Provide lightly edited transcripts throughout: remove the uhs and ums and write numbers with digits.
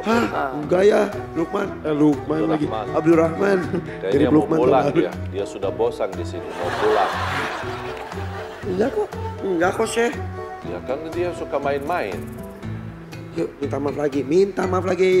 Hah? Enggak ya, Lukman lagi. Abdurrahman. Kayaknya mau pulang dia. Dia sudah bosan di sini, mau pulang. Enggak kok, Syekh. Ya kan dia suka main-main. Yuk, minta maaf lagi.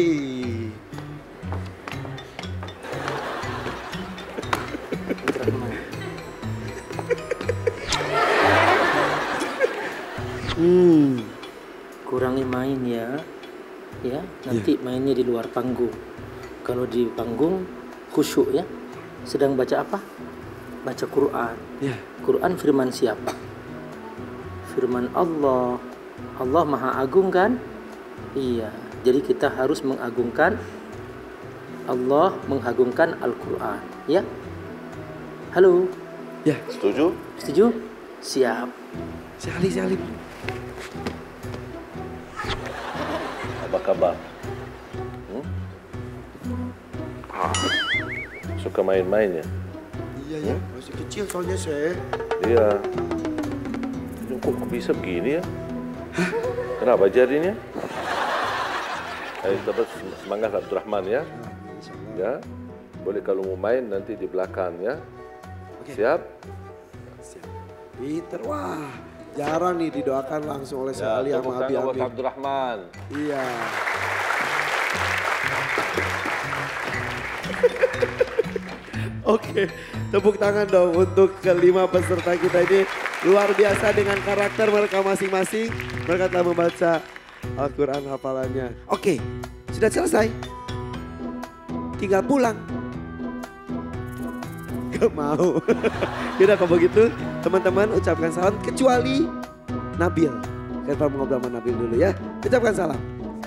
Kurangi main ya, nanti mainnya di luar panggung. Kalau di panggung khusyuk ya. Sedang baca apa? Baca Quran. Quran firman siapa? Firman Allah. Allah Maha Agung kan? Iya. Jadi kita harus mengagungkan Allah, mengagungkan Al-Quran. Ya? Halo? Ya. Setuju? Setuju? Siap. Sekali. Apa kabar? Suka main-main ya? Iya, masih kecil soalnya, Syekh. Iya. Ini kok bisa begini ya? Kenapa jadinya? Ayo dapat semangat Abdurrahman ya. Ya. Boleh kalau mau main nanti di belakang ya. Siap? Pinter, wah. Jarang nih didoakan langsung oleh Syekh Ali sama Abi Amin. Abdurrahman. Iya. Oke, tepuk tangan dong untuk kelima peserta kita ini. Luar biasa dengan karakter mereka masing-masing. Mereka telah membaca Al-Quran hafalannya. Oke, sudah selesai. Tinggal pulang. Gak mau. Yaudah kalau begitu teman-teman ucapkan salam kecuali Nabil. Kita ngobrol sama Nabil dulu ya. Ucapkan salam.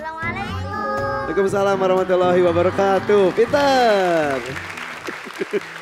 Assalamualaikum. Waalaikumsalam warahmatullahi wabarakatuh. Pintar.